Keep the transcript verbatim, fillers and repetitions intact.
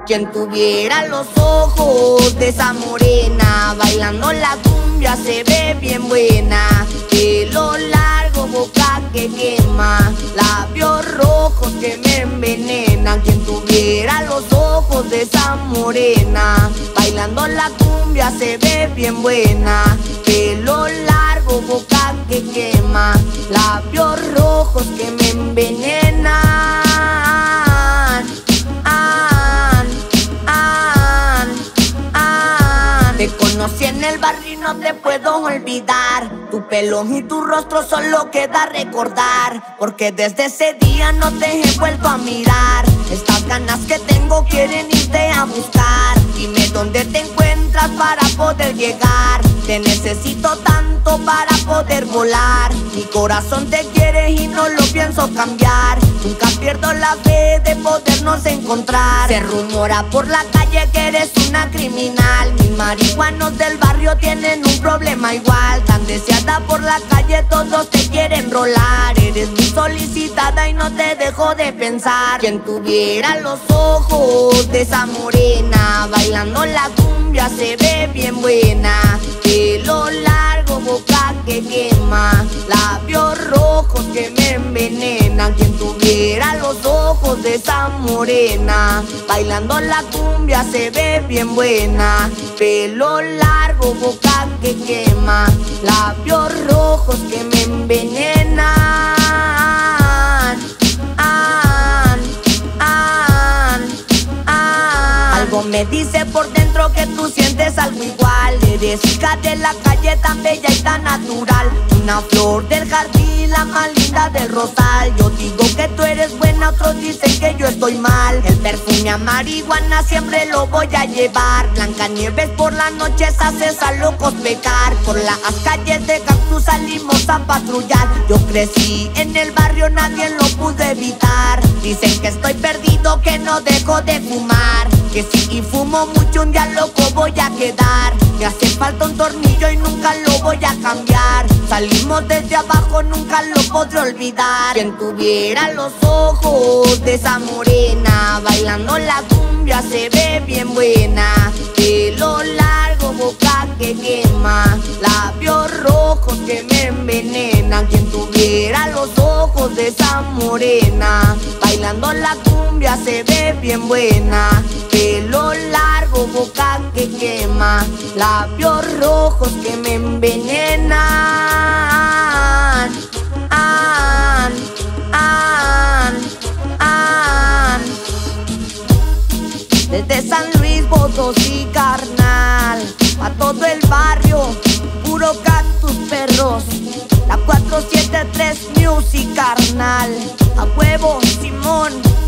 Quien tuviera los ojos de esa morena, bailando la cumbia se ve bien buena. Pelo largo, boca que quema, labios rojos que me envenenan. Quien tuviera los ojos de esa morena, bailando la cumbia se ve bien buena. Pelo largo, boca que quema, labios rojos que me envenenan. Te conocí en el barrio y no te puedo olvidar. Tu pelo y tu rostro solo queda recordar, porque desde ese día no te he vuelto a mirar. Estas ganas que tengo quieren irte a buscar. Dime dónde te encuentras para poder llegar. Te necesito tanto para poder volar. Mi corazón te quiere y no lo pienso cambiar. Nunca pierdo la fe de podernos encontrar. Se rumora por la calle que eres una criminal. Mis marihuanos del barrio tienen un problema igual. Tan deseada por la calle, todos te quieren rolar. Eres muy solicitada y no te dejo de pensar. Quien tuviera los ojos de esa morena, bailando la cumbia se ve bien buena. Pelo largo, boca que quema, labios rojos que me envenenan. Quien tuviera los ojos de esa morena, bailando la cumbia se ve bien buena. Pelo largo, boca que quema, labios rojos que me envenenan. Algo me dice por dentro que tú sientes algo igual. Eres hija de la calle, tan bella y tan natural. Una flor del jardín, la más linda del rosal. Yo digo que tú eres buena, otros dicen que yo estoy mal. El perfume a marihuana siempre lo voy a llevar. Blancanieves por las noches haces a locos pecar. Por las calles de Cactus salimos a patrullar. Yo crecí en el barrio, nadie lo pude evitar. Dicen que estoy perdido, que no dejo de fumar, que si fumo mucho un día loco voy a quedar. Me hace falta un tornillo y nunca lo voy a cambiar. Salimos desde abajo, nunca lo podré olvidar. Quien tuviera los ojos de esa morena, bailando la cumbia se ve bien buena. Pelo largo, boca que quema, labios rojos que me envenenan. Quien tuviera los ojos de esa morena, bailando la cumbia se ve bien buena. Pelo largo, boca que quema, labios rojos que me envenenan. An, an, an. Desde San Luis Potosí, carnal, a todo el barrio, puro Cactus Perros. La cuatro siete tres Music, carnal, a huevo, Simón.